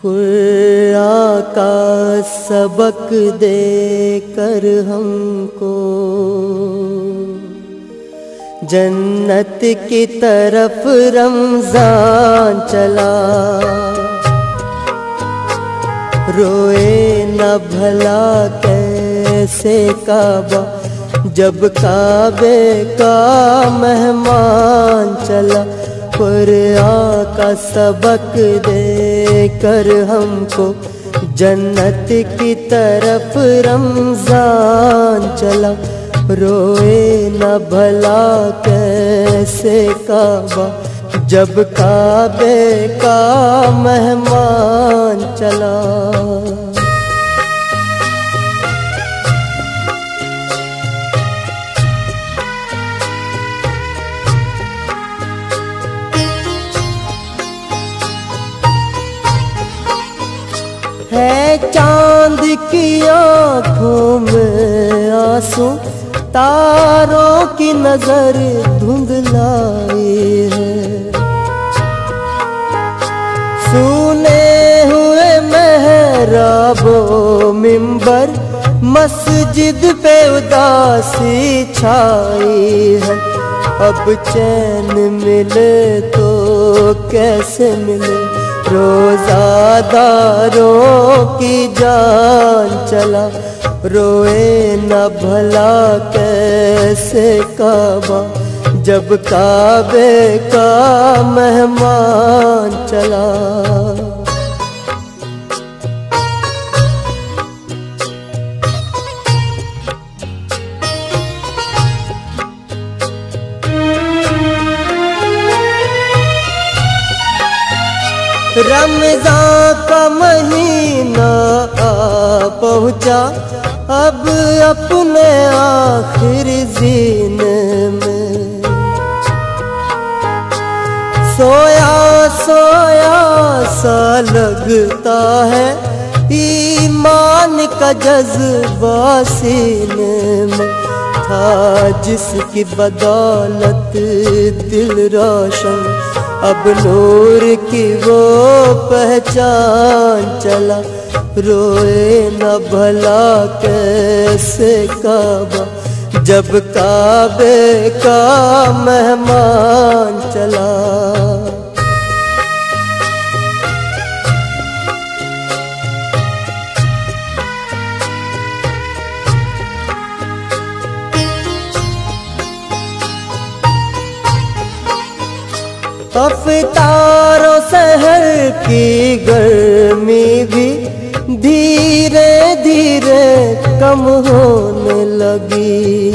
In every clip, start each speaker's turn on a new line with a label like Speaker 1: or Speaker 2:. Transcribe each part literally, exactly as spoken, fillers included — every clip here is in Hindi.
Speaker 1: कुरान का सबक दे कर हमको जन्नत की तरफ रमजान चला। रोए न भला कैसे काबा जब काबे का मेहमान चला। कुरान का सबक दे कर हमको जन्नत की तरफ रमजान चला। रोए न भला कैसे काबा जब काबे का मेहमान चला। है चांद की आँखों में आंसू, तारों की नजर धुंधलाई है। सुने हुए मेहराबो मिंबर, मस्जिद पे उदासी छाई है। अब चैन मिले तो कैसे मिले, रोज़ादारों की जान चला। रोए न भला कैसे काबा जब काबे का मेहमान चला। रमज़ान का महीना आ पहुँचा, अब अपने आखिर जीने में। सोया सोया सा लगता है ईमान का जज्बा सीने में। था जिसकी बदौलत दिल रोशन, अब नूर की वो पहचान चला। रोए न भला कैसे काबा जब काबे का मेहमान चला। अफ्तारों सहर की गर्मी भी धीरे धीरे कम होने लगी।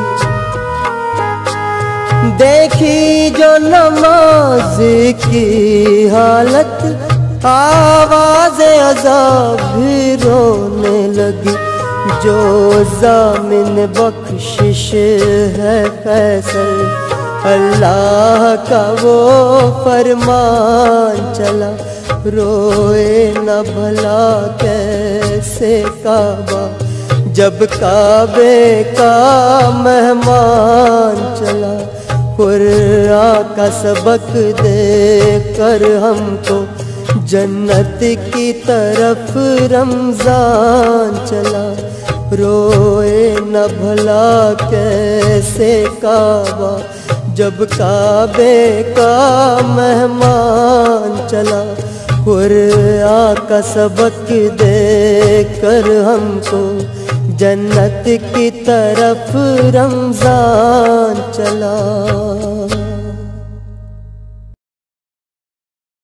Speaker 1: देखी जो नमाज की हालत, आवाज़े अज़ाब भी रोने लगी। जो ज़ामिन बख्शिश है फैसल, अल्लाह का वो फरमान चला। रोए न भला कैसे काबा जब काबे का मेहमान चला। कुरान का सबक दे कर हमको जन्नत की तरफ रमजान चला। रोए न भला कैसे काबा जब काबे का मेहमान चला। कुरान का सबक दे कर हमको जन्नत की तरफ रमजान चला।